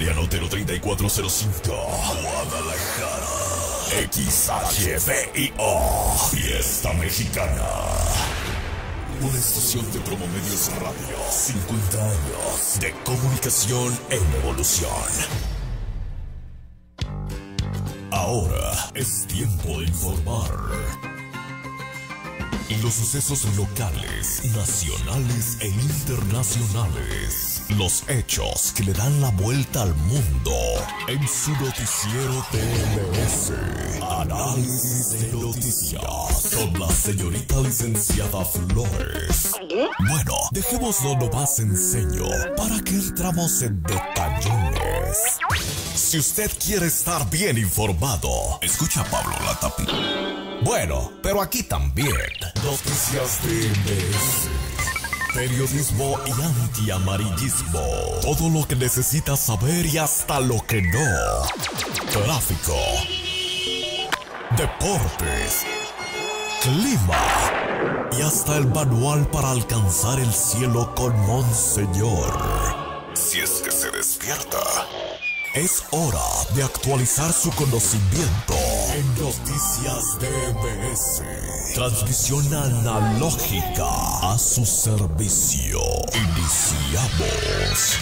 Mariano Otero 3405, Guadalajara. XHVIO, Fiesta Mexicana. Una estación de Promomedios Radio. 50 años de comunicación en evolución. Ahora es tiempo de informar. Los sucesos locales, nacionales e internacionales. Los hechos que le dan la vuelta al mundo. En su noticiero TMS. Análisis de noticias. Con la señorita licenciada Flores. Bueno, dejémoslo lo más sencillo. ¿Para que entramos en detallones? Si usted quiere estar bien informado, escucha a Pablo Latapí. Bueno, pero aquí también. Noticias TMS. Periodismo y antiamarillismo. Todo lo que necesitas saber y hasta lo que no. Tráfico. Deportes. Clima. Y hasta el manual para alcanzar el cielo con Monseñor. Si es que se despierta. Es hora de actualizar su conocimiento en Noticias TMS. Transmisión analógica a su servicio. Iniciamos.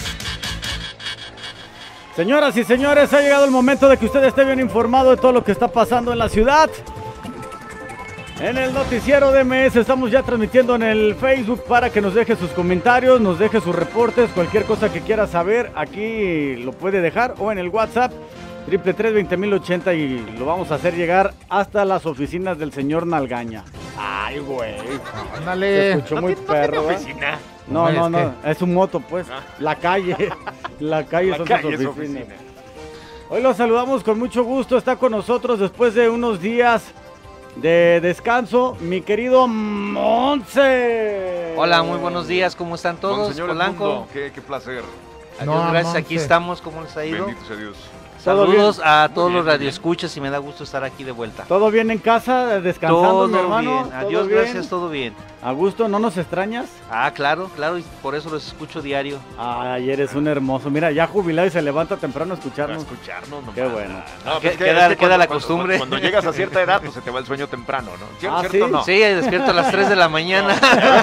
Señoras y señores, ha llegado el momento de que usted esté bien informado de todo lo que está pasando en la ciudad. En el noticiero DMS estamos ya transmitiendo en el Facebook para que nos deje sus comentarios, nos deje sus reportes, cualquier cosa que quiera saber, aquí lo puede dejar, o en el WhatsApp 333-20080 y lo vamos a hacer llegar hasta las oficinas del señor Nalgaña. Ay, güey. Ándale. Se escuchó muy perro. Oficina. No, es un moto, pues. La calle. La calle son sus oficinas. Hoy los saludamos con mucho gusto. Está con nosotros después de unos días de descanso, mi querido Monse. Hola, muy buenos días, ¿cómo están todos? Monseñor Polanco. Qué placer. Adiós, gracias, Monse. aquí estamos, ¿cómo les ha ido? Bendito sea Dios. Saludos a todos Muy los bien, radioescuchas y me da gusto estar aquí de vuelta. ¿Todo bien en casa? ¿Descansando, Todo mi hermano? bien, adiós, bien? gracias, todo bien. ¿A gusto? ¿No nos extrañas? Ah, claro, y por eso los escucho diario. Ay, eres un hermoso. Mira, ya jubilado y se levanta temprano a escucharnos. Para escucharnos nomás. Qué bueno. No, Que- pues queda la costumbre. Cuando llegas a cierta edad, pues se te va el sueño temprano, ¿no? ¿Cierto ¿sí? o no? Sí, despierto a las 3 de la mañana.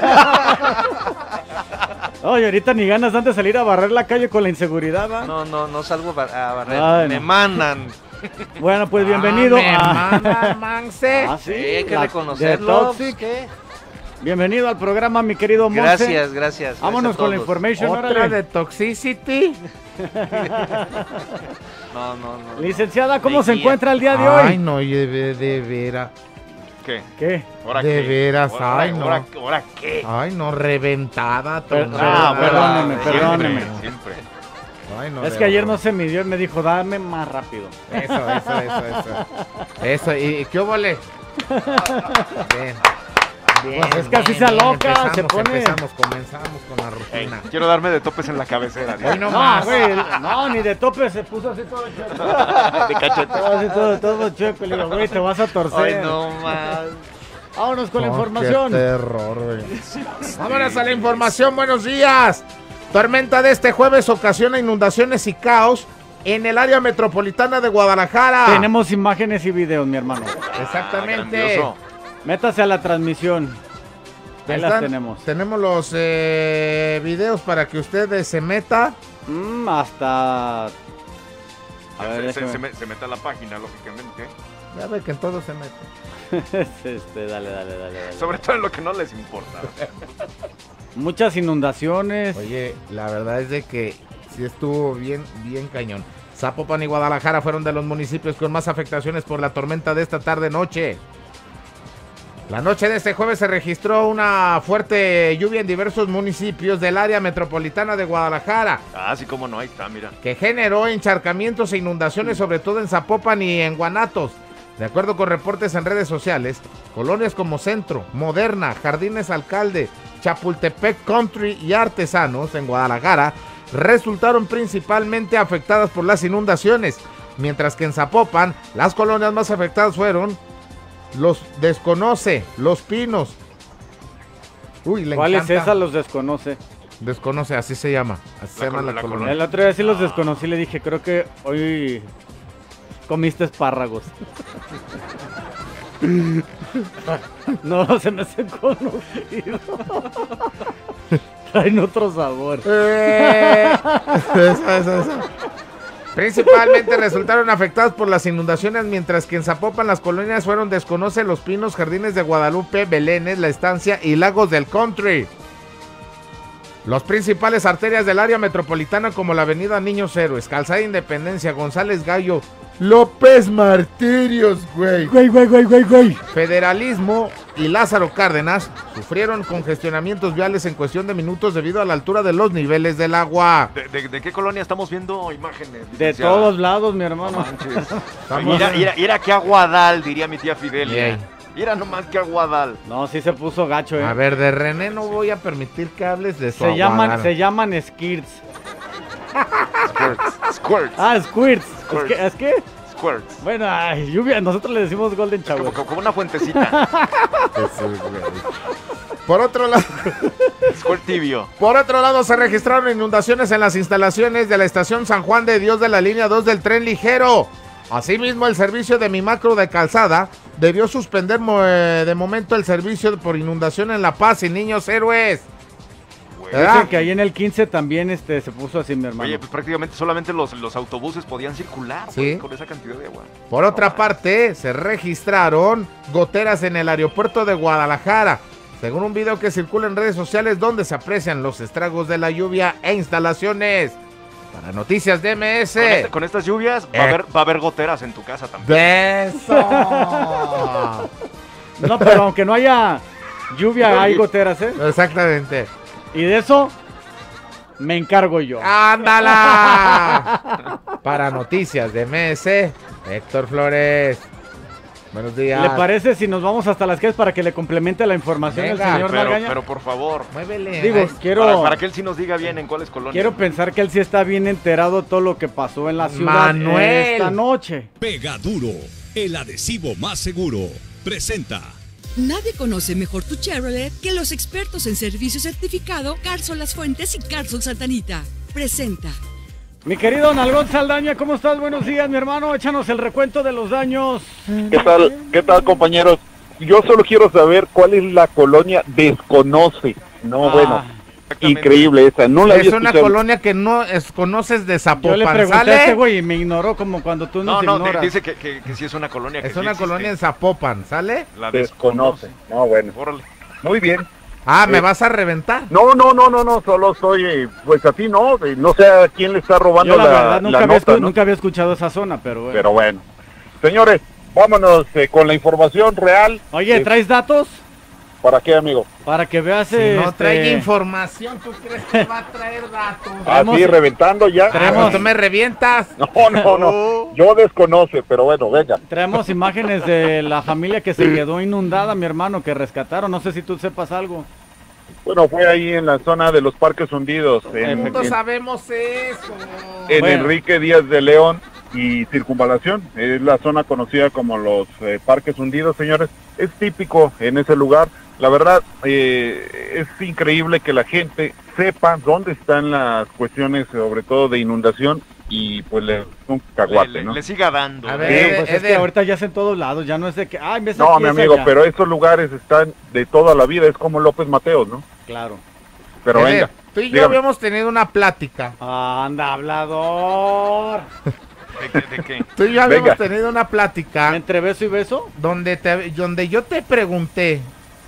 Oye, ahorita ni ganas dan de salir a barrer la calle con la inseguridad, ¿va? No salgo a barrer, Ay, me no. mandan. Bueno, pues bienvenido a... Manse. Ah, Sí, hay que la- reconocerlo. de Toxic. Bienvenido al programa, mi querido Monse. Gracias. Vámonos gracias a con la todos. information, Otra órale. de Toxicity. No. Licenciada, ¿cómo De se guía. encuentra el día de Ay, hoy? no, de veras. ¿Qué? ¿Qué? ¿Ahora De qué? veras, ¿Ahora- ay, no. ¿Ahora qué? Ay, no, reventada. Ah, perdóneme, Siempre, perdóneme. Siempre. Ay, no, Es de que ayer verdad. no se midió y me dijo, dame más rápido. Eso, ¿y qué óvole? Bien. Pues es que así se aloca, se pone- Comenzamos con la rutina. Quiero darme de topes en la cabecera. Hoy no No, más. güey, no, ni de tope se puso así todo chueco. De cachete. Así todo chueco. Le digo, güey, te vas a torcer. Ay, no más. Vámonos con la No, información. Qué terror, güey. Vámonos a la información, buenos días. Tormenta de este jueves ocasiona inundaciones y caos en el área metropolitana de Guadalajara. Tenemos imágenes y videos, mi hermano. Exactamente. Grandioso. Métase a la transmisión. Ahí las Están- tenemos. Tenemos los videos para que usted se meta. Hasta... A ver, Se déjame. se mete a la página, lógicamente. Ya ve que en todo se mete. Dale. Sobre todo en lo que no les importa. Muchas inundaciones. Oye, la verdad es de que sí estuvo bien cañón. Zapopan y Guadalajara fueron de los municipios con más afectaciones por la tormenta de esta tarde-noche. La noche de este jueves se registró una fuerte lluvia en diversos municipios del área metropolitana de Guadalajara, Ah, sí, cómo no, ahí está, mira. que generó encharcamientos e inundaciones, sobre todo en Zapopan y en Guanatos. De acuerdo con reportes en redes sociales, colonias como Centro, Moderna, Jardines Alcalde, Chapultepec Country y Artesanos en Guadalajara resultaron principalmente afectadas por las inundaciones, mientras que en Zapopan las colonias más afectadas fueron Los Desconoce, Los Pinos. Uy, le ¿Cuál es encanta. esa? Los desconoce. Desconoce, así se llama. Así se llama la colonia. El otro día sí los desconocí, le dije, creo que hoy comiste espárragos. No, se me hace conocido. Traen otro sabor. Eso. Principalmente resultaron afectados por las inundaciones, mientras que en Zapopan las colonias fueron Desconoce, Los Pinos, Jardines de Guadalupe, Belénes, La Estancia y Lagos del Country. Los principales arterias del área metropolitana, como la avenida Niños Héroes, Calzada Independencia, González Gallo, López Martirios, güey, Federalismo y Lázaro Cárdenas, sufrieron congestionamientos viales en cuestión de minutos debido a la altura de los niveles del agua. ¿De qué colonia estamos viendo imágenes? De licenciada? todos lados, mi hermano. Mira que aguadal, diría mi tía Fidelia. Bien. Mira nomás que aguadal. No, sí se puso gacho, A ver, de René no voy a permitir que hables de su Se llaman aguadal. skirts. Squirts. Ah, squirts. Squirts. ¿Es que? Squirts. Bueno, ay, lluvia, nosotros le decimos golden shower. Como una fuentecita. Por otro lado, Squirt tibio. se registraron inundaciones en las instalaciones de la estación San Juan de Dios de la línea 2 del tren ligero. Asimismo, el servicio de Mi Macro de Calzada debió suspender de momento el servicio por inundación en La Paz y Niños Héroes. Dicen que ahí en el 15 también se puso así, mi hermano. Oye, pues prácticamente solamente los autobuses podían circular, Sí. güey, con esa cantidad de agua. Por otra parte, se registraron goteras en el aeropuerto de Guadalajara, según un video que circula en redes sociales donde se aprecian los estragos de la lluvia e instalaciones. Para Noticias DMS. Con estas lluvias va a haber goteras en tu casa también. ¡Beso! No, pero aunque no haya lluvia, hay goteras, ¿eh? Exactamente. Y de eso me encargo yo. ¡Ándala! Para Noticias DMS, Héctor Flores. Buenos días. ¿Le parece si nos vamos hasta las calles para que le complemente la información Venga, al señor Magaña? Pero por favor, Muévele. Digo, quiero, para que él sí nos diga bien en cuáles colonias. quiero pensar que él sí está bien enterado de todo lo que pasó en la ciudad Manuel. esta noche. Pega Duro, el adhesivo más seguro, presenta. Nadie conoce mejor tu Chevrolet que los expertos en servicio certificado Carsol Las Fuentes y Carsol Santanita. Presenta. Mi querido Nalgón Saldaña, ¿cómo estás? Buenos días, mi hermano. Échanos el recuento de los daños. ¿Qué tal, compañeros? Yo solo quiero saber cuál es la colonia Desconoce. No, bueno, increíble esa. No la Es había una escuchado. colonia que no conoces de Yo le Zapopan, pregunté a ¿sale? este güey y me ignoró como cuando tú nos No, ignoras. dice que sí es una colonia. Que Es sí una existe. colonia en Zapopan, ¿sale? La Desconoce. No, bueno. Órale. Muy bien. Ah, ¿me vas a reventar? No, solo soy, pues a ti no sé a quién le está robando Yo la verdad nunca, la había nota, ¿no? nunca había escuchado esa zona, pero bueno. Pero bueno. Señores, vámonos con la información real. Oye, ¿traes datos? ¿Para qué, amigo? Para que veas Si no trae información, ¿tú crees que va a traer datos? Traemos- Así, reventando ya. Traemos- ¿Tú me revientas? No. Yo desconoce, pero bueno, venga. Traemos imágenes de la familia que se quedó inundada, mi hermano, que rescataron. No sé si tú sepas algo. Bueno, fue ahí en la zona de los Parques Hundidos, en Todos sabemos eso. Bueno. Enrique Díaz de León y Circunvalación. Es la zona conocida como los Parques Hundidos, señores. Es típico en ese lugar. La verdad, es increíble que la gente sepa dónde están las cuestiones, sobre todo de inundación, y pues le un caguate, ¿no? Le siga dando. A ¿no? ver, Pues es que Eder. ahorita ya es en todos lados, ya no es de que... Ay, ves No, aquí, mi es amigo, allá. pero estos lugares están de toda la vida, es como López Mateos, ¿no? Claro. Pero Eder, venga, tú y yo dígame. habíamos tenido una plática. Anda, hablador. ¿De qué? Tú y yo habíamos Venga. tenido una plática ¿Entre beso y beso? donde yo te pregunté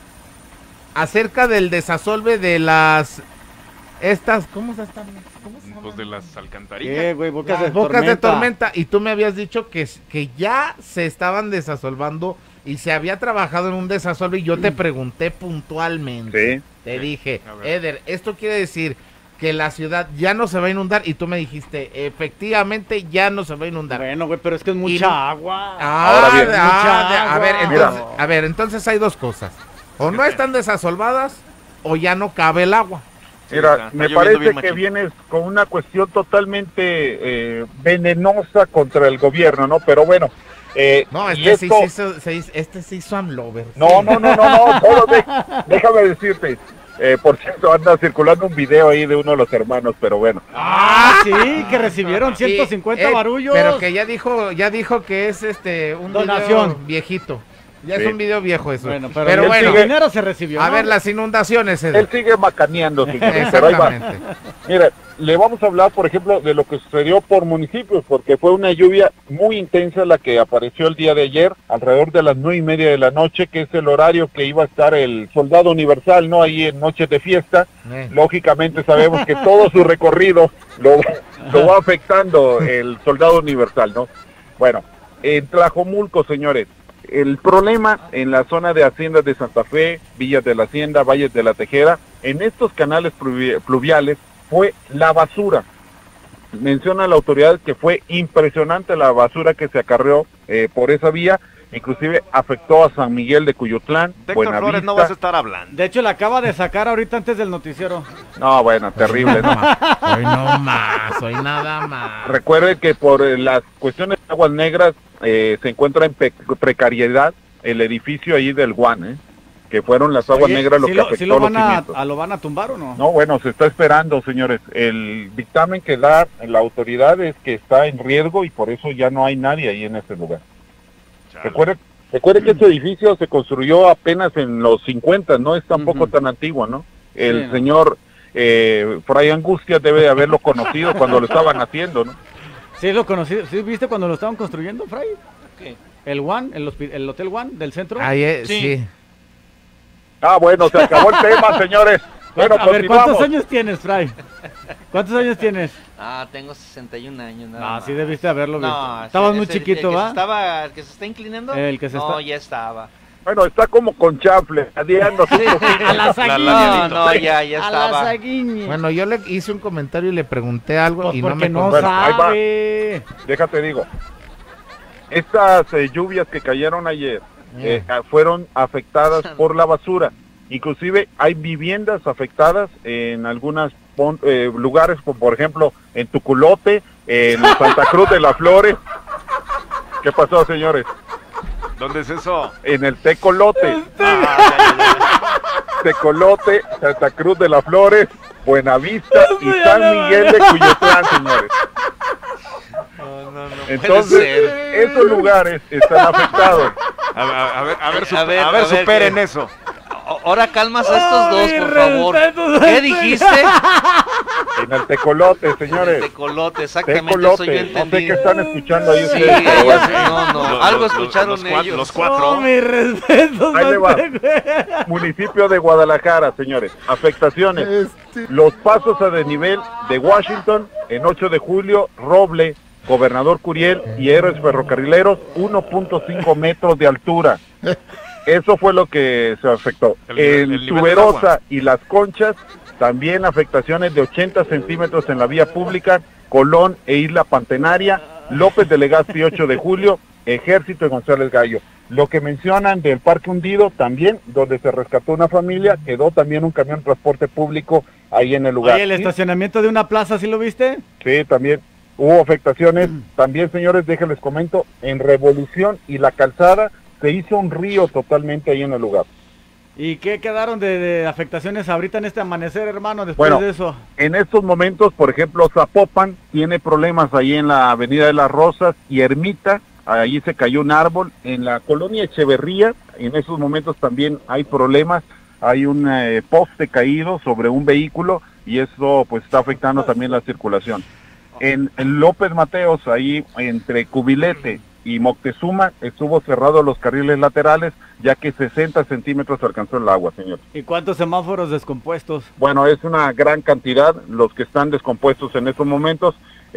acerca del desasolve de las... ¿Cómo se llaman? Pues de las alcantarillas. Güey, bocas Las de bocas tormenta. de tormenta. Y tú me habías dicho que ya se estaban desasolvando y se había trabajado en un desasolve y yo te pregunté puntualmente. Sí. Te dije, A ver. Eder, esto quiere decir que la ciudad ya no se va a inundar y tú me dijiste, efectivamente ya no se va a inundar. Bueno, güey, pero es que es Y- mucha agua. Ahora bien. Mucha a ver, agua. entonces, a ver, entonces hay dos cosas. O no están desasolvadas o ya no cabe el agua. Sí, Mira, está me lloviendo parece bien que machín. vienes con una cuestión totalmente venenosa contra el gobierno, ¿no? Pero bueno, No, y este esto- sí hizo AMLover. No, solo déjame decirte, Por cierto, anda circulando un video ahí de uno de los hermanos, pero bueno. Sí, que recibieron 150 barullos. Pero que ya dijo que es un donación video viejito. Ya Sí. es un video viejo eso. Bueno, pero el bueno, dinero se recibió. a ¿no? ver las inundaciones. Él sigue macaneando, señores, pero ahí va. Exactamente. Mira, le vamos a hablar, por ejemplo, de lo que sucedió por municipios, porque fue una lluvia muy intensa la que apareció el día de ayer, alrededor de las 9:30 de la noche, que es el horario que iba a estar el Soldado Universal, ¿no? Ahí en noches de fiesta. Lógicamente sabemos que todo su recorrido lo va afectando el Soldado Universal, ¿no? Bueno, en Tlajomulco, señores, el problema en la zona de Haciendas de Santa Fe, Villas de la Hacienda, Valles de la Tejera, en estos canales pluviales fue la basura. Menciona la autoridad que fue impresionante la basura que se acarreó por esa vía, inclusive afectó a San Miguel de Cuyutlán, De Héctor Flores Buenavista. no vas a estar hablando. De hecho, la acaba de sacar ahorita antes del noticiero. No, bueno, terrible, ¿no? Hoy no más, hoy nada más. Recuerde que por las cuestiones de aguas negras se encuentra en precariedad el edificio ahí del Guan, que fueron las aguas Oye, negras lo ¿sí que afectó ¿sí lo los van cimientos. lo van a tumbar o no? No, bueno, se está esperando, señores. El dictamen que da la autoridad es que está en riesgo y por eso ya no hay nadie ahí en ese lugar. Recuerde que este edificio se construyó apenas en los 50, no es tampoco tan antiguo, ¿no? El Sí, ¿no? señor Fray Angustia debe de haberlo conocido cuando lo estaban haciendo, ¿no? Sí, lo conocí. ¿Sí viste cuando lo estaban construyendo, Fray? ¿Qué? El One, el Hotel One del centro. Sí. Ah, bueno, se acabó el tema, señores. Bueno, A ver, continuamos. ¿cuántos años tienes, Fray? ¿Cuántos años tienes? Ah, tengo 61 años. Nada Ah, más. sí debiste haberlo visto. No, Estabas muy ese- chiquito, el que ¿va? ¿El que se está inclinando? El que se no, está- ya estaba. Bueno, está como con chanfle, adiando. A la No, saguiña. no, ya A la estaba. saguiña. Bueno, yo le hice un comentario y le pregunté algo Pues y no porque me no contestó. Bueno, ahí va. sabe. Déjate digo. Estas lluvias que cayeron ayer fueron afectadas por la basura. Inclusive hay viviendas afectadas en algunos lugares, como por ejemplo en Tuculote, en Santa Cruz de las Flores. ¿Qué pasó, señores? ¿Dónde es eso? En el Tecolote. Tecolote, Santa Cruz de las Flores, Buenavista y San Miguel de Cuyutlán, señores. No Entonces, esos lugares están afectados. A ver, superen eso. Ahora calmas a estos dos, Ay, por favor. respeto, ¿Qué dijiste? En el Tecolote, señores. Tecolote, exactamente, Tecolote. eso yo No sé entendí. qué están escuchando ahí Sí, ustedes. pero bueno. no, algo escucharon ellos. Los cuatro. Oh, mis respetos. Ahí le va. Monte. Municipio de Guadalajara, señores. Afectaciones. Los pasos a desnivel de Washington en 8 de julio, Roble, Gobernador Curiel y Héroes Ferrocarrileros, 1.5 metros de altura. Eso fue lo que se afectó. El En nivel del Tuberosa agua. y Las Conchas, también afectaciones de 80 centímetros en la vía pública, Colón e Isla Pantenaria, López de Legazpi 8 de julio, Ejército y González Gallo. Lo que mencionan del Parque Hundido también, donde se rescató una familia, quedó también un camión de transporte público ahí en el lugar. Oye, el estacionamiento de una plaza, ¿sí lo viste? Sí, también hubo afectaciones. También, señores, déjenles comento, en Revolución y La Calzada se hizo un río totalmente ahí en el lugar. ¿Y qué quedaron de afectaciones ahorita en este amanecer, hermano, después Bueno, de eso? En estos momentos, por ejemplo, Zapopan tiene problemas ahí en la Avenida de las Rosas y Ermita, ahí se cayó un árbol. En la colonia Echeverría, en esos momentos también hay problemas, hay un poste caído sobre un vehículo y eso pues está afectando también la circulación. En López Mateos, ahí entre Cubilete y Moctezuma, estuvo cerrado los carriles laterales, ya que 60 centímetros alcanzó el agua, señor. ¿Y cuántos semáforos descompuestos? Bueno, es una gran cantidad los que están descompuestos en estos momentos.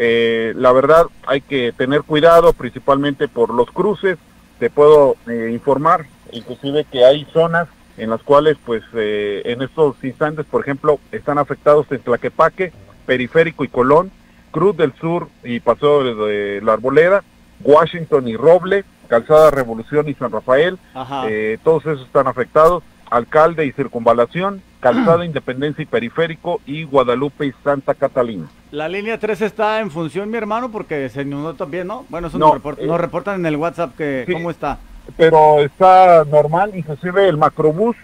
La verdad, hay que tener cuidado, principalmente por los cruces. Te puedo informar, inclusive, que hay zonas en las cuales, pues, en estos instantes, por ejemplo, están afectados en Tlaquepaque, Periférico y Colón, Cruz del Sur y Paseo de la Arboleda, Washington y Roble, Calzada Revolución y San Rafael. Ajá. Todos esos están afectados. Alcalde y Circunvalación, Calzada Independencia y Periférico, y Guadalupe y Santa Catalina. La línea 3 está en función, mi hermano, porque se inundó también, ¿no? Bueno, eso No, nos reportan en el WhatsApp que sí. cómo está. Pero está normal, inclusive el macrobús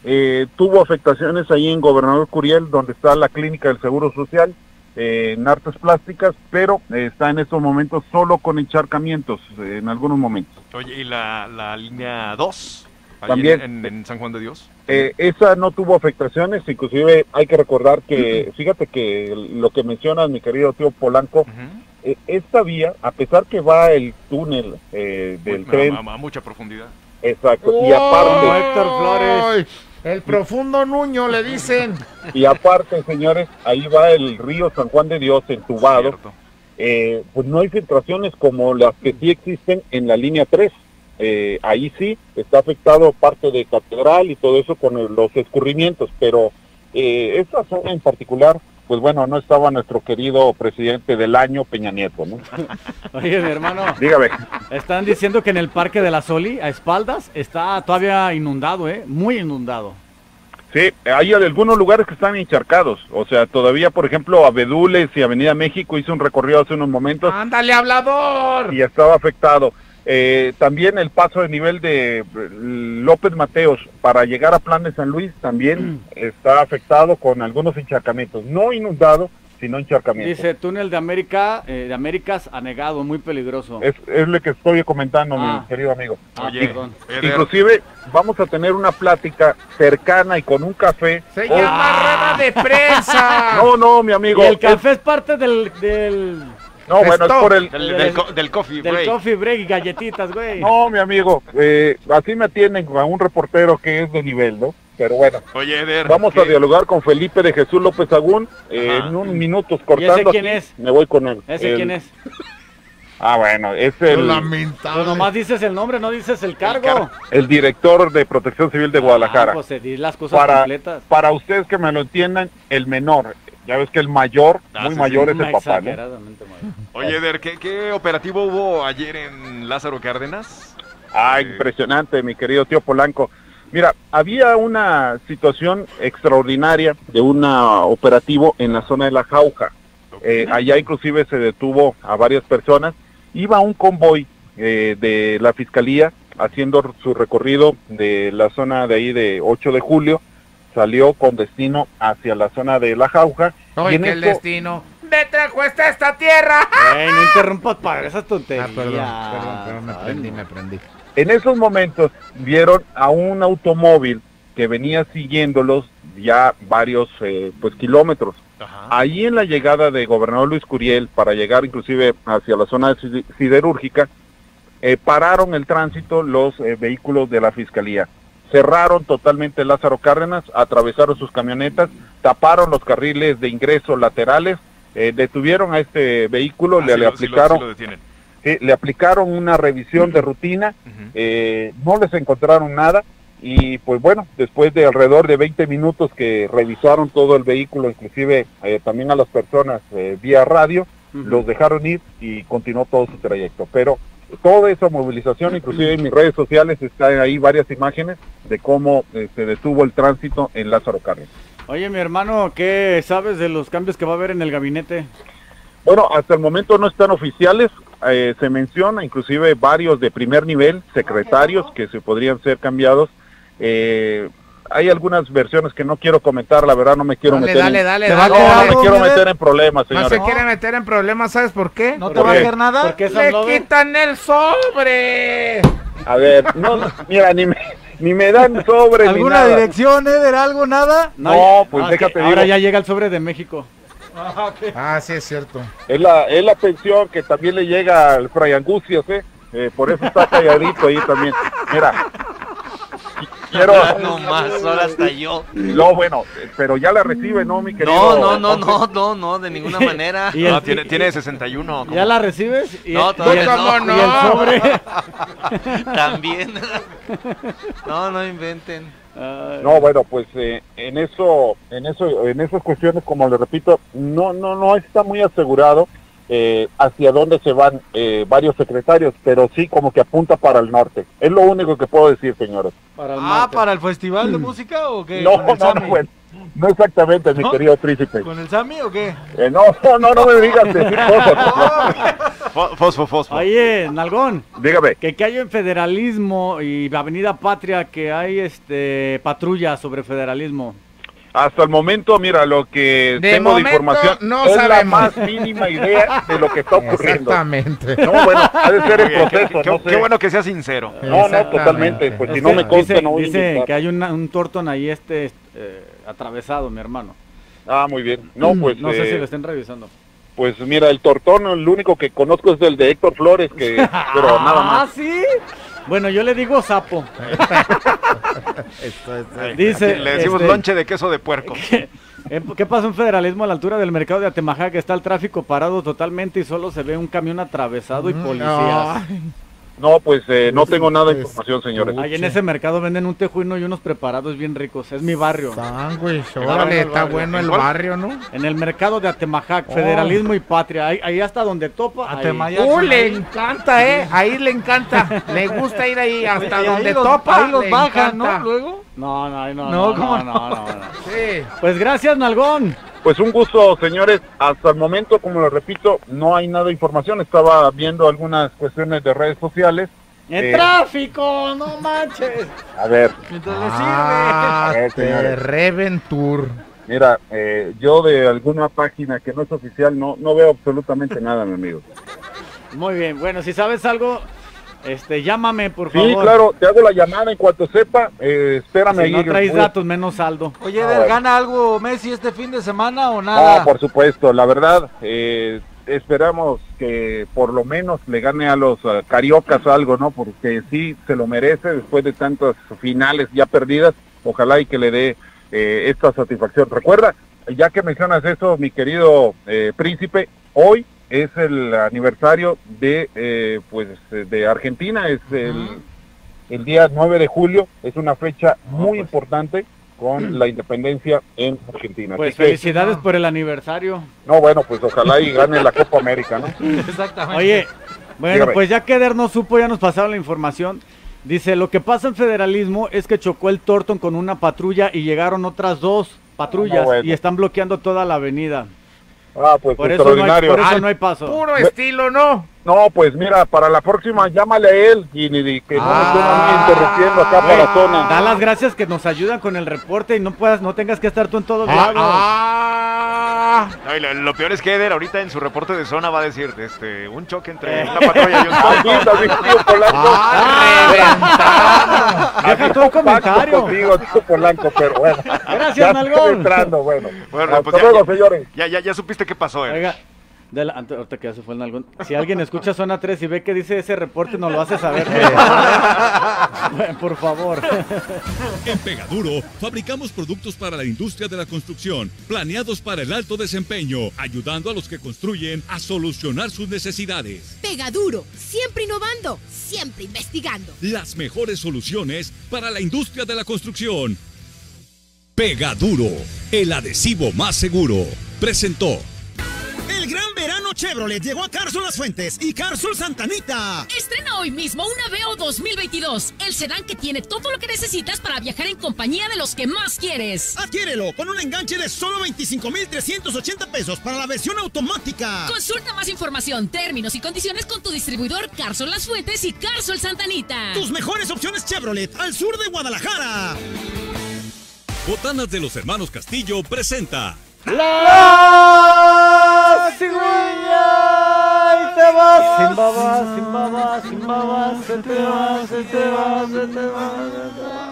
tuvo afectaciones ahí en Gobernador Curiel, donde está la clínica del Seguro Social, en artes plásticas, pero está en estos momentos solo con encharcamientos en algunos momentos. Oye, ¿y la línea 2? También en San Juan de Dios. Esa no tuvo afectaciones, inclusive hay que recordar que, fíjate que lo que mencionas, mi querido tío Polanco, esta vía, a pesar que va el túnel del tren... A mucha profundidad. Exacto, y aparte... Héctor Flores... El profundo Nuño, le dicen. Y aparte, señores, ahí va el río San Juan de Dios entubado. Pues no hay filtraciones como las que sí existen en la línea 3. Ahí sí está afectado parte de Catedral y todo eso con los escurrimientos, pero esa zona en particular, pues bueno, no estaba nuestro querido presidente del año, Peña Nieto, ¿no? Oye, mi hermano. Dígame. Están diciendo que en el Parque de la Soli, a espaldas, está todavía inundado, muy inundado. Sí, hay algunos lugares que están encharcados, o sea, todavía, por ejemplo, Abedules y Avenida México hizo un recorrido hace unos momentos. ¡Ándale, hablador! Y estaba afectado. También el paso de nivel de López Mateos para llegar a Plan de San Luis también está afectado con algunos encharcamientos, no inundado, sino encharcamientos. Dice, túnel de Américas anegado, muy peligroso. Es lo que estoy comentando, mi querido amigo. Oye, inclusive vamos a tener una plática cercana y con un café. ¡Se llama rueda de prensa! No, mi amigo. Y el café es parte del... No, bueno, es por del coffee break. Del coffee break y galletitas, güey. No, mi amigo, así me atienden a un reportero que es de nivel, ¿no? Pero bueno, oye, Eder, vamos a dialogar con Felipe de Jesús López Agún en unos minutos cortando. ¿Y ese quién es? Me voy con él. ¿Ese quién es? Ah, bueno, es el... Lamentable. Pues nomás dices el nombre, no dices el cargo. El director de Protección Civil de Guadalajara. Pues di las cosas completas. Para ustedes que me lo entiendan, el menor. Ya ves que el mayor, muy mayor, es el papá, ¿no? Oye, Eder, ¿qué operativo hubo ayer en Lázaro Cárdenas? Impresionante, mi querido tío Polanco. Mira, había una situación extraordinaria de un operativo en la zona de La Jauja. Allá inclusive se detuvo a varias personas. Iba un convoy de la Fiscalía haciendo su recorrido de la zona de ahí de 8 de julio. Salió con destino hacia la zona de La Jauja. ¡Ay, qué destino! ¡Me trajo hasta esta tierra! No interrumpas para esas tonterías. Perdón, me prendí. En esos momentos vieron a un automóvil que venía siguiéndolos ya varios kilómetros. Ajá. Ahí en la llegada de Gobernador Luis Curiel, para llegar inclusive hacia la zona siderúrgica, pararon el tránsito los vehículos de la Fiscalía. Cerraron totalmente Lázaro Cárdenas, atravesaron sus camionetas, taparon los carriles de ingreso laterales, detuvieron a este vehículo, le aplicaron una revisión de rutina, no les encontraron nada y pues bueno, después de alrededor de 20 minutos que revisaron todo el vehículo, inclusive también a las personas vía radio, los dejaron ir y continuó todo su trayecto. Pero toda esa movilización, inclusive en mis redes sociales están ahí varias imágenes de cómo se detuvo el tránsito en Lázaro Cárdenas. Oye, mi hermano, ¿qué sabes de los cambios que va a haber en el gabinete? Bueno, hasta el momento no están oficiales, se menciona inclusive varios de primer nivel, secretarios que se podrían ser cambiados. Hay algunas versiones que no quiero comentar, la verdad no me quiero meter en problemas, señores. No se quiere meter en problemas, ¿sabes por qué? ¿No te va a hacer nada? ¡Le quitan el sobre! A ver, no, mira, ni me dan sobre. ¿Alguna dirección, Eder? ¿Algo, nada? No, pues déjate. Ahora ya llega el sobre de México. Sí, es cierto. Es la pensión que también le llega al Fray Angustias, por eso está calladito ahí también. Mira. No más, ahora hasta yo. No, bueno, pero ya la recibe, ¿no, mi querido? No, de ninguna manera. Tiene 61. ¿Ya la recibes? No, todavía no. ¿Y el sobre? También. No inventen. No, bueno, pues en esas cuestiones, como le repito, no está muy asegurado hacia dónde se van varios secretarios, pero sí como que apunta para el norte. Es lo único que puedo decir, señores. ¿Para el Festival de Música o qué? No, bueno. No exactamente, mi querido príncipe. ¿Con el Sammy o qué? No me digas decir cosas. Fosfo. Oye, Nalgón. Dígame. Que hay en Federalismo y Avenida Patria que hay patrulla sobre federalismo. Hasta el momento, mira, lo que De tengo de momento, información no es la sabemos. más mínima idea de lo que está ocurriendo. Exactamente. No, bueno, ha de ser el proceso, no sé. Qué bueno que sea sincero. No, totalmente. Pues si no me consta, no voy a Dice inventar. que hay un Thornton ahí atravesado, mi hermano. Ah, muy bien. No, pues... No sé si lo estén revisando. Pues mira, el tortón, el único que conozco es el de Héctor Flores, pero nada más. ¿Ah, sí? Bueno, yo le digo sapo. Dice, Le decimos lonche de queso de puerco. ¿Qué pasó en Federalismo a la altura del mercado de Atemajac? Está el tráfico parado totalmente y solo se ve un camión atravesado y policías. No, pues no tengo nada de información, señores. Ahí en ese mercado venden un tejuino y unos preparados bien ricos. Es mi barrio. Órale, está bueno el barrio, ¿no? En el mercado de Atemajac, Federalismo y Patria. Ahí hasta donde topa. Ahí. Le encanta, Ahí le encanta. Le gusta ir ahí hasta donde topa. Ahí los le bajan, encanta. ¿no? Luego. No. Sí. Pues gracias, Nalgón. Pues un gusto, señores. Hasta el momento, como lo repito, no hay nada de información. Estaba viendo algunas cuestiones de redes sociales. ¡El tráfico! ¡No manches! A ver. Mientras le sirve. ver, señores. Reventur. Mira, yo de alguna página que no es oficial no veo absolutamente nada, mi amigo. Muy bien. Bueno, si sabes algo, llámame, por favor. Sí, claro, te hago la llamada en cuanto sepa. Espérame Si ahí. no traes datos, menos saldo. Oye, Ah, Eder, bueno. ¿gana algo Messi este fin de semana o nada? No, por supuesto, la verdad, esperamos que por lo menos le gane a los cariocas algo, ¿no? Porque sí se lo merece después de tantas finales ya perdidas. Ojalá y que le dé esta satisfacción. Recuerda, ya que mencionas eso, mi querido príncipe, hoy es el aniversario de de Argentina, es el día 9 de julio, es una fecha muy importante con la independencia en Argentina. Pues Así que, felicidades por el aniversario. no, bueno, pues ojalá y gane la Copa América, ¿no? Exactamente. Oye, bueno, Dígame. pues ya que Eder no supo, ya nos pasaron la información. Dice, lo que pasa en Federalismo es que chocó el Thornton con una patrulla y llegaron otras 2 patrullas Ah, bueno. y están bloqueando toda la avenida. Ah, pues Por eso extraordinario. no hay paso. Puro estilo, ¿no? No, pues mira, para la próxima llámale a él y ni que no me estén interrumpiendo acá para la zona. Da las gracias que nos ayudan con el reporte y no tengas que estar tú en todos lados. No, y lo peor es que Eder ahorita en su reporte de zona va a decir un choque entre una patrulla y un Así, así, tío Polanco. Deja todo el comentario. Contigo, tío Polanco, pero bueno. Gracias, Ya Nalgón. estoy entrando, bueno. Bueno, Hasta pues luego, señores. ya supiste qué pasó, Oiga, ahorita que ya se fue el Nalgón. Si alguien escucha Zona 3 y ve que dice ese reporte, nos lo hace saber. Bueno, por favor. En Pegaduro, fabricamos productos para la industria de la construcción, planeados para el alto desempeño, ayudando a los que construyen a solucionar sus necesidades. Pegaduro, siempre innovando, siempre investigando. Las mejores soluciones para la industria de la construcción. Pegaduro, el adhesivo más seguro, presentó. El gran verano Chevrolet llegó a Carsol Las Fuentes y Carsol Santa Anita. Estrena hoy mismo una Aveo 2022, el sedán que tiene todo lo que necesitas para viajar en compañía de los que más quieres. Adquiérelo con un enganche de solo 25,380 pesos para la versión automática. Consulta más información, términos y condiciones con tu distribuidor Carsol Las Fuentes y Carsol Santa Anita. Tus mejores opciones Chevrolet al sur de Guadalajara. Botanas de los Hermanos Castillo presenta. ¡La cigüeña! Y te vas sin babas, sin babas, sin babas, se te va, se te va, se te va, se te va.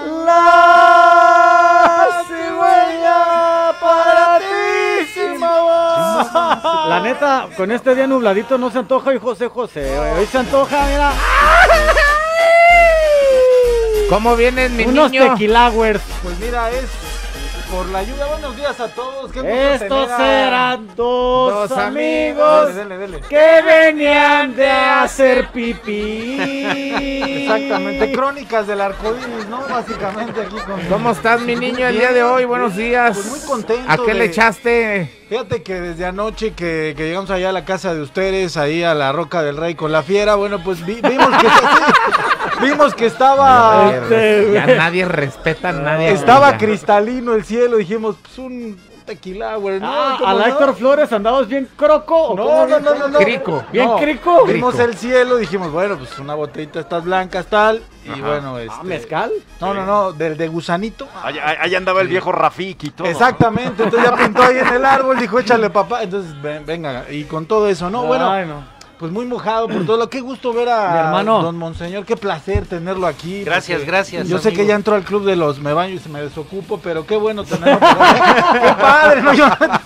La cigüeña para ti sin babas. La neta, con este día nubladito no se antoja hoy José. Hoy se antoja, mira. ¿Cómo vienes, mi Unos niño? tequilawers. Pues mira, es por la lluvia. Buenos días a todos. Qué gusto Estos tener a eran dos amigos amigos que venían de hacer pipí. Exactamente, crónicas del arcoíris, ¿no? Básicamente aquí con... ¿Cómo estás, mi niño, el día de hoy? Buenos días. Pues muy contento. ¿A qué le echaste? Fíjate que desde anoche que llegamos allá a la casa de ustedes, ahí a la Roca del Rey con la fiera, bueno, pues vimos que Vimos que estaba... Ya nadie respeta a nadie. Estaba Ya. cristalino el cielo, dijimos, pues un tequila, güey. ¿no? Ah, ¿Cómo a la no? Héctor Flores andabas bien croco. ¿o No, cómo no, bien? no, no. Crico. Bien No, crico. Vimos el cielo, dijimos, bueno, pues una botellita estas blancas, tal, y Ajá. bueno, ¿mezcal? No, del de gusanito. Ahí andaba el viejo Rafiki y todo. Exactamente, entonces ya pintó ahí en el árbol, dijo, échale papá, entonces venga, y con todo eso, ¿no? Bueno, Ay, no. pues muy mojado por todo lo, qué gusto ver a Mi hermano. don Monseñor, qué placer tenerlo aquí. Gracias, porque gracias, Yo sé amigo. que ya entró al club de los me baño y se me desocupo, pero qué bueno tenerlo por acá. Qué padre, ¿no?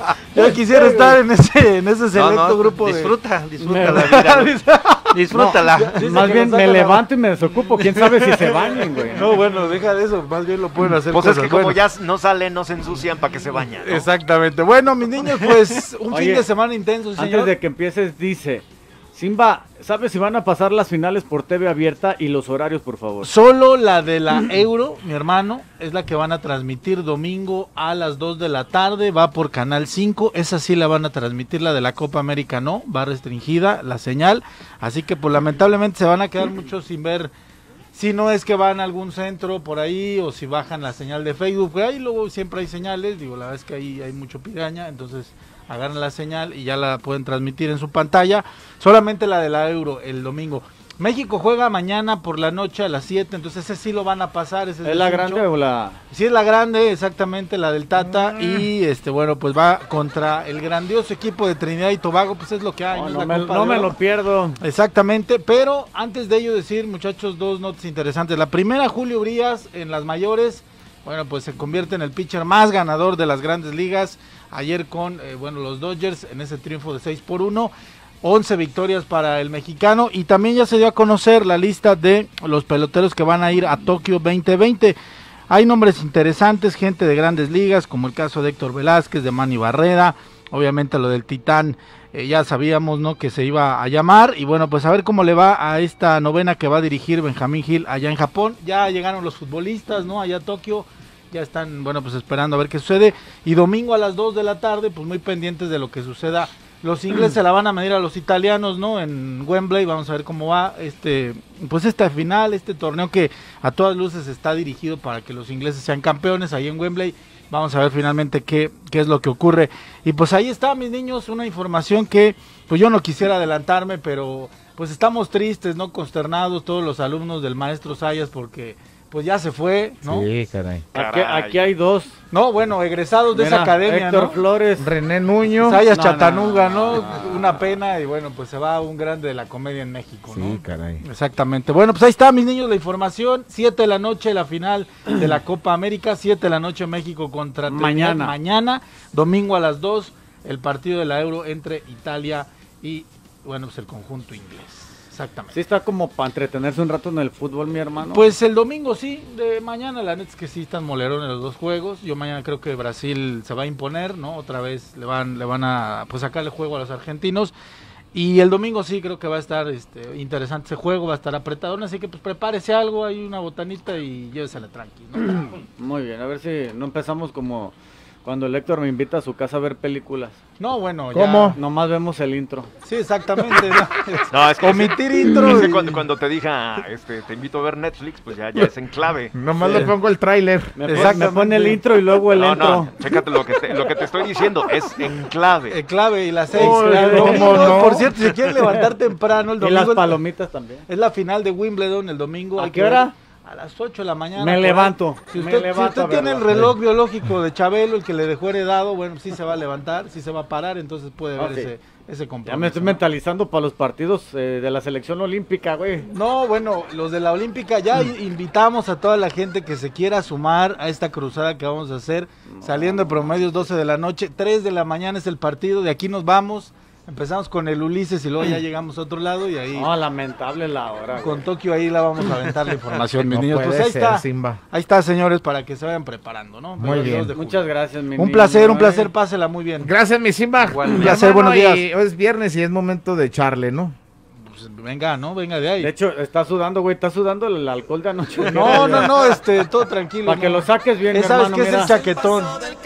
Yo quisiera estar en ese selecto grupo disfruta de... la vida. Disfrútala. Dice Más que bien nos me saca la- levanto y me desocupo. ¿Quién sabe si se bañen, güey? No, bueno, deja de eso, más bien lo pueden hacer Pues es cosas que como buenas. ya no salen, no se ensucian para que se bañan, ¿no? Exactamente. Bueno, mis niños, pues un Oye, fin de semana intenso, señor. Antes de que empieces, dice... Simba, ¿sabes si van a pasar las finales por TV abierta y los horarios, por favor? Solo la de la Euro, mi hermano, es la que van a transmitir domingo a las 2 de la tarde, va por Canal 5, esa sí la van a transmitir, la de la Copa América no, va restringida la señal, así que pues lamentablemente se van a quedar muchos sin ver, si no es que van a algún centro por ahí o si bajan la señal de Facebook, ahí luego siempre hay señales, digo, la verdad es que ahí hay mucho piraña, entonces agarran la señal y ya la pueden transmitir en su pantalla, solamente la de la Euro el domingo. México juega mañana por la noche a las 7, entonces ese sí lo van a pasar. Ese ¿Es la grande o la...? Sí, es la grande, exactamente, la del Tata, y bueno, pues va contra el grandioso equipo de Trinidad y Tobago, pues es lo que hay. No, Es no la me, Copa no de me Oro. lo pierdo. Exactamente, pero antes de ello decir, muchachos, dos notas interesantes. La primera, Julio Urías en las mayores, bueno, pues se convierte en el pitcher más ganador de las grandes ligas, ayer con, los Dodgers en ese triunfo de 6-1, 11 victorias para el mexicano, y también ya se dio a conocer la lista de los peloteros que van a ir a Tokio 2020. Hay nombres interesantes, gente de grandes ligas, como el caso de Héctor Velázquez, de Manny Barrera, obviamente lo del Titán, ya sabíamos, ¿no?, que se iba a llamar, y bueno, pues a ver cómo le va a esta novena que va a dirigir Benjamín Gil allá en Japón. Ya llegaron los futbolistas, ¿no?, allá a Tokio, ya están, bueno, pues esperando a ver qué sucede, y domingo a las 2 de la tarde, pues muy pendientes de lo que suceda. Los ingleses se la van a medir a los italianos, ¿no?, en Wembley. Vamos a ver cómo va pues esta final, este torneo que a todas luces está dirigido para que los ingleses sean campeones ahí en Wembley. Vamos a ver finalmente qué es lo que ocurre. Y pues ahí está, mis niños, una información que pues yo no quisiera adelantarme, pero pues estamos tristes, ¿no?, consternados todos los alumnos del maestro Sayas, porque pues ya se fue, ¿no? Sí, caray. Aquí hay dos. No, bueno, egresados de Mira, esa academia, Héctor ¿no? Flores. René Nuño. Sayas No, Chatanuga, no, ¿no? Una pena, y bueno, pues se va un grande de la comedia en México, ¿no? Sí, caray. Exactamente. Bueno, pues ahí está, mis niños, la información. 7 de la noche, la final de la Copa América. 7 de la noche, México contra Trinidad. Mañana, domingo a las 2, el partido de la Euro entre Italia y, bueno, pues el conjunto inglés. Exactamente. Sí está como para entretenerse un rato en el fútbol, mi hermano. Pues el domingo sí, de mañana la neta es que sí están molerones los dos juegos. Yo mañana creo que Brasil se va a imponer, ¿no? Otra vez le van a pues sacar el juego a los argentinos. Y el domingo sí creo que va a estar interesante ese juego, va a estar apretado, así que pues prepárese algo, hay una botanita y llévesela tranqui, ¿no? Muy bien, a ver si no empezamos como cuando el Héctor me invita a su casa a ver películas. No, bueno, ¿cómo? Ya nomás vemos el intro. Sí, exactamente. ¿no? No, es que omitir intro. Es que y- cuando te dije, te invito a ver Netflix, pues ya es en clave. Nomás le pongo el tráiler. Me pone el intro y luego el No, intro. no, chécate lo que te estoy diciendo, es en clave. clave y las 6. clave. Domingo, ¿Cómo no? Por cierto, si quieren levantar temprano el Y domingo. las palomitas también. Es la final de Wimbledon el domingo. ¿A hay qué que ver. hora? A las 8 de la mañana. Me por ahí. levanto, Si me usted, levanto a tiene el verla. reloj biológico de Chabelo, el que le dejó heredado, bueno, sí se va a levantar, sí se va a parar, entonces puede ver Ah, sí. ese compromiso. Ya me estoy ¿no? mentalizando para los partidos de la selección olímpica, güey. No, bueno, los de la Olímpica, ya invitamos a toda la gente que se quiera sumar a esta cruzada que vamos a hacer, saliendo de promedios 12 de la noche, 3 de la mañana es el partido, de aquí nos vamos, empezamos con el Ulises y luego ya llegamos a otro lado y ahí No, lamentable la hora, güey. con Tokio ahí la vamos a aventar la información, mis No niños. puede Pues ahí ser, está, Simba. ahí está, señores, para que se vayan preparando, ¿no? Muy bien. Muchas gracias, mi Un niño, placer, güey. pásela muy bien. Gracias, mi Simba. Igualmente. Mi Placer, hermano, buenos días. y hoy es viernes y es momento de echarle, ¿no? Pues venga, ¿no? Venga de ahí. De hecho, está sudando, güey, está sudando el alcohol de anoche. No, todo tranquilo. Para que no. lo saques bien, mi ¿Sabes hermano, qué es mira. el chaquetón?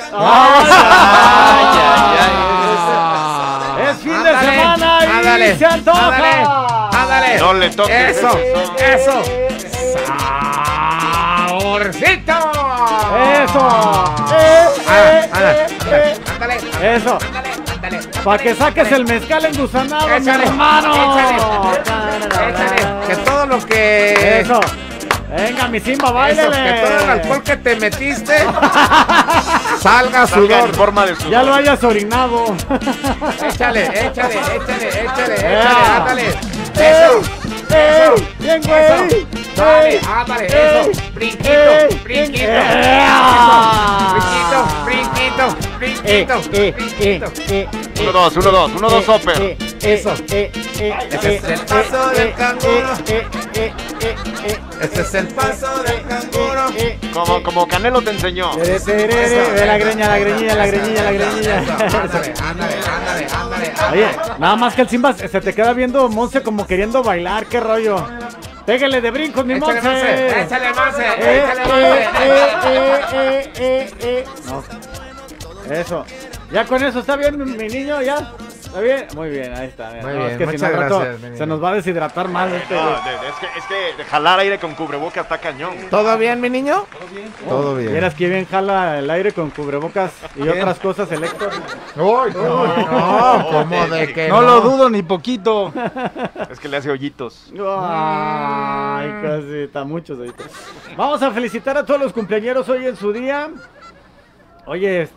Es fin de Ándale, semana y ándale, se antoja. ándale, ándale. No le toques Eso, eso. ¡Saborcito! ¡Eso! Ándale. ¡Eso! Para que saques el mezcal engusanado, mi hermano. Échale. Que todo lo que... Eso. Venga, mi Simba, báilele. Que todo el alcohol que te metiste salga sudor. En forma de sudor. Ya lo hayas orinado. Échale, ándale. Eso. Bien, güey. Dale, ándale, eso. Brinquito. Brinquito. 1-2, Soper. Eso. Ese es el paso del canguro. Ese es el paso del canguro. Como Canelo te enseñó. De la greña. Ándale. Oye, nada más que el Simba se te queda viendo Monse como queriendo bailar, qué rollo. Pégale de brincos, mi Monse. Échale, Monse. No. Eso. Ya con eso, ¿está bien, mi niño? ¿Ya? ¿Está bien? Muy bien, ahí está. Muy bien, es que muchas si no, gracias, se nos va a deshidratar más Es que jalar aire con cubrebocas está cañón. ¿Todo bien, mi niño? Todo bien. Vieras que bien jala el aire con cubrebocas y otras cosas, el Héctor. No, ¿cómo de que no lo dudo ni poquito. Es que le hace hoyitos. Ay, cosita, muchos hoyitos. Vamos a felicitar a todos los cumpleañeros hoy en su día. Oye,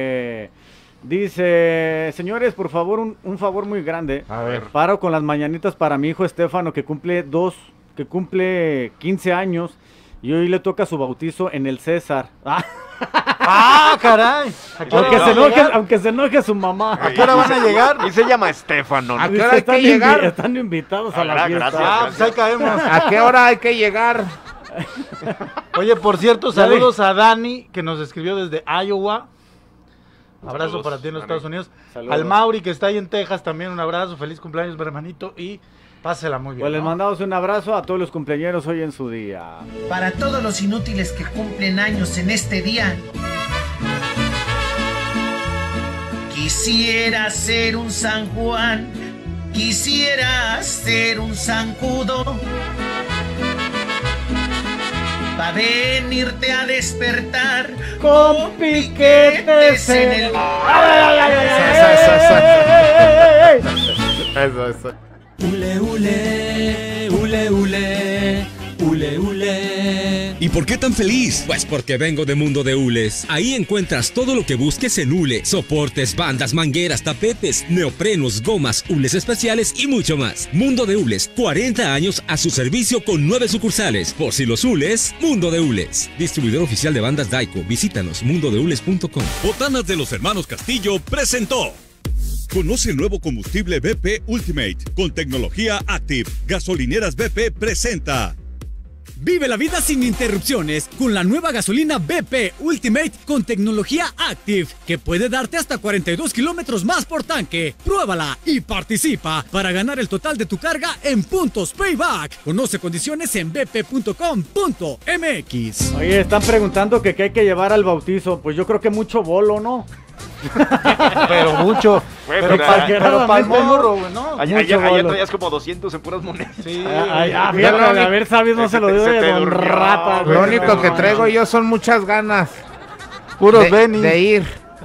dice, señores, por favor, un favor muy grande. A ver. Paro con las mañanitas para mi hijo Estefano, que cumple 15 años, y hoy le toca su bautizo en el César. Caray. Aunque se enoje su mamá. ¿A qué hora van a llegar? Y se llama Estefano. ¿A qué hora hay que llegar? Están invitados a la fiesta. Gracias. Pues ahí caemos. ¿A qué hora hay que llegar? Oye, por cierto, saludos a Dani, que nos escribió desde Iowa. Abrazo Saludos, para ti en los Dani. Estados Unidos. Saludos. Al Mauri, que está ahí en Texas, también un abrazo. Feliz cumpleaños, mi hermanito. Y pásela muy bien. Pues les ¿no? mandamos un abrazo a todos los cumpleañeros hoy en su día. Para todos los inútiles que cumplen años en este día, quisiera ser un San Juan, quisiera ser un zancudo, pa' venirte a despertar con piquetes en el... Eso. Ule, ule, ule, ule, ule, ule. ¿Y por qué tan feliz? Pues porque vengo de Mundo de Hules. Ahí encuentras todo lo que busques en hule: soportes, bandas, mangueras, tapetes, neoprenos, gomas, hules especiales y mucho más. Mundo de Hules, 40 años a su servicio con 9 sucursales. Por si los hules, Mundo de Hules. Distribuidor oficial de bandas Daico. Visítanos, mundodehules.com. Botanas de los Hermanos Castillo presentó. Conoce el nuevo combustible BP Ultimate con tecnología Active. Gasolineras BP presenta. Vive la vida sin interrupciones con la nueva gasolina BP Ultimate con tecnología Active, que puede darte hasta 42 kilómetros más por tanque. Pruébala y participa para ganar el total de tu carga en puntos Payback. Conoce condiciones en bp.com.mx. Oye, están preguntando que qué hay que llevar al bautizo. Pues yo creo que mucho bolo, ¿no? Pero mucho. Pero para el morro, güey, ¿no? Allá traías como 200 en puras monedas. Sí. Fíjate, de haber sabido no se lo dio de Don Rata. Lo único que traigo yo son muchas ganas. Puros Benny. De ir.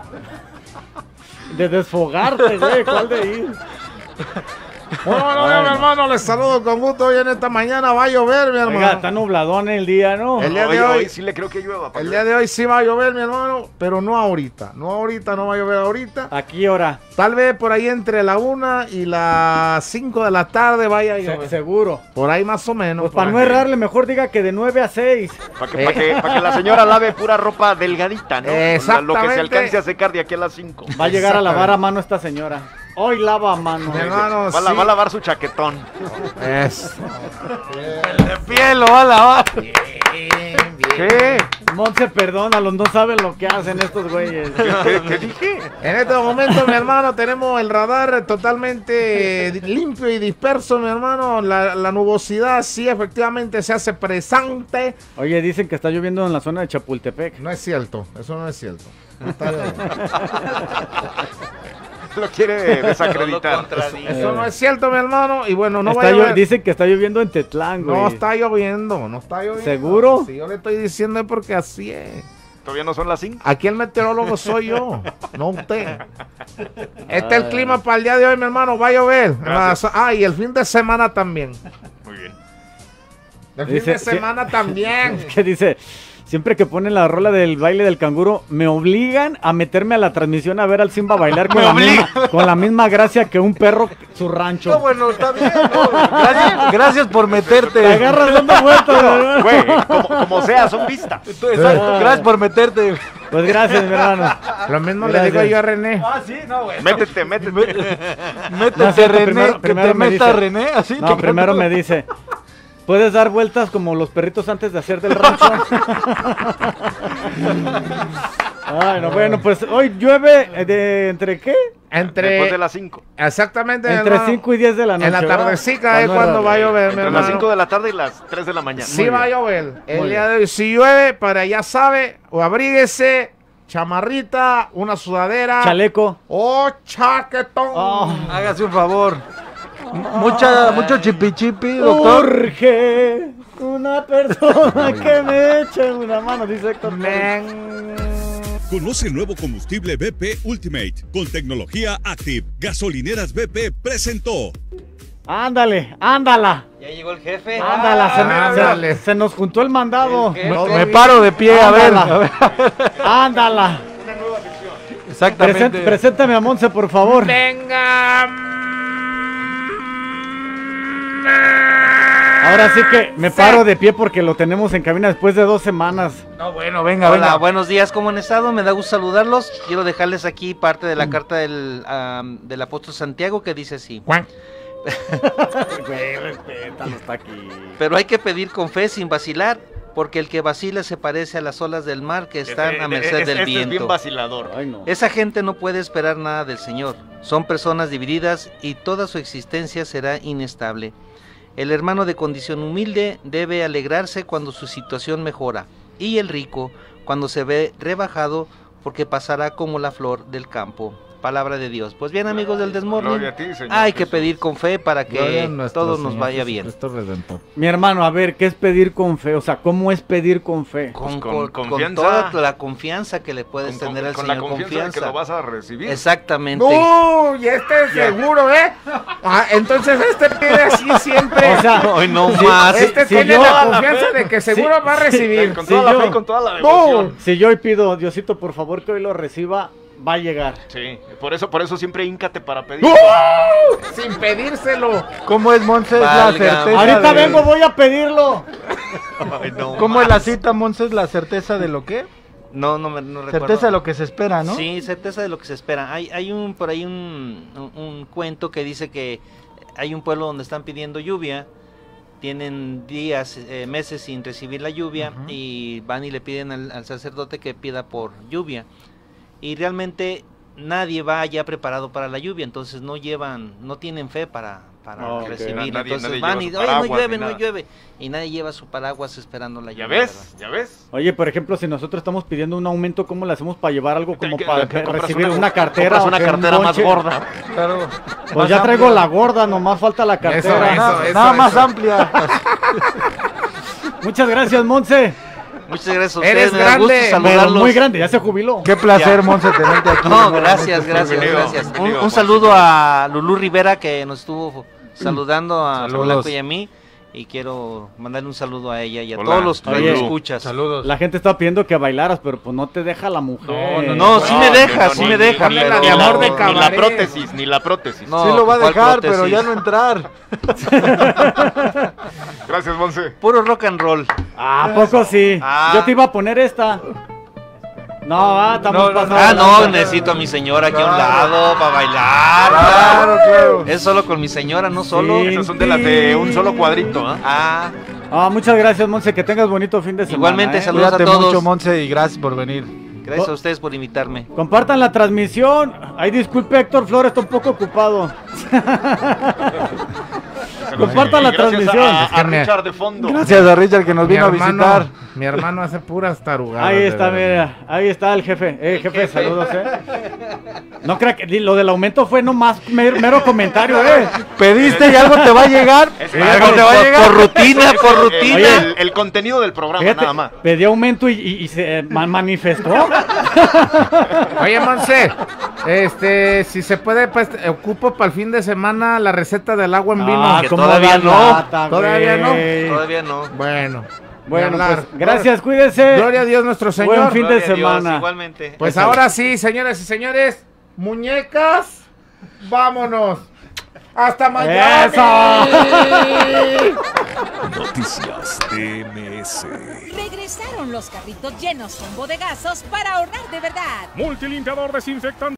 De desfogarte, güey. ¿Cuál de ir? Bueno, mi hermano, les saludo con gusto. Hoy en esta mañana va a llover, mi hermano. Oiga, está nubladón el día, ¿no? El día de hoy sí le creo que llueva. El día de hoy sí va a llover, mi hermano, pero no ahorita. No va a llover ahorita. ¿A qué hora? Tal vez por ahí entre la 1 y las 5 de la tarde vaya a llover. Seguro. Por ahí más o menos. Pues para no errarle, mejor diga que de 9 a 6. Para que la señora lave pura ropa delgadita, ¿no? Exactamente. Lo que se alcance a secar de aquí a las 5. Va a llegar a lavar a mano esta señora. Hoy lava a mano. Mi hermano, va a lavar su chaquetón. Es. El de piel lo va a lavar. Bien. ¿Qué? Monse, perdónalos, no saben lo que hacen estos güeyes. ¿Qué dije? En este momento, mi hermano, tenemos el radar totalmente limpio y disperso, mi hermano. La nubosidad sí efectivamente se hace presente. Oye, dicen que está lloviendo en la zona de Chapultepec. No es cierto, eso no es cierto. Lo quiere desacreditar. Eso no es cierto, mi hermano. Y bueno, no Está va a llover. Dicen que está lloviendo en Tetlán, güey. No está lloviendo, no está lloviendo. ¿Seguro? Si yo le estoy diciendo es porque así es. Todavía no son las 5. Aquí el meteorólogo soy yo, no usted. Este es el clima para el día de hoy, mi hermano. Va a llover. Y el fin de semana también. Muy bien. El fin de semana también. ¿Qué dice? Siempre que ponen la rola del baile del canguro, me obligan a meterme a la transmisión a ver al Simba bailar con la misma gracia que un perro su rancho. No, bueno, está bien. No. Gracias por meterte. Te agarras dando vueltas, güey. Como sea, son vistas. Exacto, gracias por meterte. Pues gracias, mi hermano. Lo mismo le digo yo a René. Sí, no, güey. Métete. Métete, Primero René, que te meta René, así. No, primero me dice, ¿puedes dar vueltas como los perritos antes de hacer del rancho? Ay, no, bueno, pues hoy llueve ¿entre qué? Después de las 5. Exactamente. Entre 5 y 10 de la noche. En la tardecita es cuando va a llover, mi Entre hermano. las 5 de la tarde y las 3 de la mañana. Sí va a llover. El día de hoy, si llueve, para ya sabe, o abríguese, chamarrita, una sudadera. Chaleco. O chaquetón. Hágase un favor. Mucho chipi, doctor. Urge una persona que me eche una mano, dice Héctor. Conoce el nuevo combustible BP Ultimate con tecnología Active. Gasolineras BP presentó. Ándala. Ya llegó el jefe. Ándala, se nos juntó el mandado. Me paro de pie, a ver. Ándala. Exactamente. Preséntame a Monse, por favor. Venga. Ahora sí que me paro de pie porque lo tenemos en cabina después de 2 semanas. No, bueno, venga. Hola, buenos días, ¿cómo han estado? Me da gusto saludarlos. Quiero dejarles aquí parte de la carta del apóstol Santiago que dice así. Güey, respétalo, está aquí. Pero hay que pedir con fe sin vacilar, porque el que vacila se parece a las olas del mar que están a merced del viento. Es bien vacilador. Ay, no. Esa gente no puede esperar nada del Señor. Son personas divididas y toda su existencia será inestable. El hermano de condición humilde debe alegrarse cuando su situación mejora, y el rico cuando se ve rebajado, porque pasará como la flor del campo. Palabra de Dios. Pues bien, amigos del Desmorning, hay que pedir con fe para que todo nos vaya bien. Mi hermano, a ver, ¿qué es pedir con fe? O sea, ¿cómo es pedir con fe? Con confianza. toda la confianza que le puedes tener al con Señor. la confianza de que lo vas a recibir. Exactamente. Y este es seguro, ¿eh? Entonces este pide así siempre. O sea, no más. Este tiene la confianza de que seguro va a recibir. Con toda la fe y con toda la devoción. Si yo hoy pido, Diosito, por favor, que hoy lo reciba, va a llegar. Sí, por eso siempre híncate para pedir. Sin pedírselo. ¿Cómo es, Monse? La certeza. Ahorita vengo, voy a pedirlo. Ay, no, ¿Cómo es la cita, Monse? ¿La certeza de lo qué? No recuerdo. Certeza de lo que se espera, ¿no? Sí, certeza de lo que se espera. Hay por ahí un cuento que dice que hay un pueblo donde están pidiendo lluvia, tienen días, meses sin recibir la lluvia, y van y le piden al sacerdote que pida por lluvia. Y realmente nadie va ya preparado para la lluvia, entonces no tienen fe para recibir. Entonces van y, oye, no llueve, y nadie lleva su paraguas esperando la lluvia. ¿Ya ves? Oye, por ejemplo, si nosotros estamos pidiendo un aumento, ¿cómo le hacemos para llevar algo como para recibir una cartera? Una cartera más gorda. Claro. Pues ya traigo la gorda, nomás falta la cartera. Nada más amplia. Muchas gracias, Monse. Muchas gracias a ustedes, Eres me da gusto grande, saludarlos. Muy grande, ya se jubiló. Qué placer, Monse, tenerte aquí. No, gracias. Bienvenido, Un saludo a Lulú Rivera, que nos estuvo saludando a Blanco y a mí, y quiero mandarle un saludo a ella y a todos los que escuchas. Saludos. La gente está pidiendo que bailaras, pero pues no te deja la mujer. No, sí me deja, pero Ni amor de cabaret. Ni la prótesis. No, Sí lo va a ¿cuál dejar, prótesis? pero ya no entrar. Gracias, Monse. Puro rock and roll. ¿A poco sí? Yo te iba a poner esta. No, estamos no, necesito a mi señora aquí a un lado para bailar. Claro. Es solo con mi señora, no solo. Sí. Esas son de las de un solo cuadrito, ¿eh? Muchas gracias, Monse, que tengas bonito fin de semana. Igualmente, saludos Cuídate a todos. mucho, Monse, y gracias por venir. Gracias a ustedes por invitarme. Compartan la transmisión. Ay, disculpe, Héctor Flores, está un poco ocupado. Compartan la transmisión. A Richard de fondo. Gracias a Richard que nos vino a visitar. Mi hermano hace puras tarugadas. Ahí está, mira, ahí está el jefe. Jefe, saludos, No crea que lo del aumento fue nomás mero comentario, Pediste y algo te va a llegar. Por rutina. Oye, el contenido del programa, fíjate, nada más. Pedí aumento y se manifestó. Oye, Monse, si se puede, pues, ocupo para el fin de semana la receta del agua en vino. Que todavía no. Todavía no. Todavía no. Bueno, pues, gracias, cuídense. Gloria a Dios nuestro Señor. Buen fin de Gloria a Dios, semana. igualmente. Pues ahora sí, señoras y señores, muñecas, vámonos. ¡Hasta mañana! Noticias TMS. Regresaron los carritos llenos con bodegazos para ahorrar de verdad. Multilimpiador desinfectante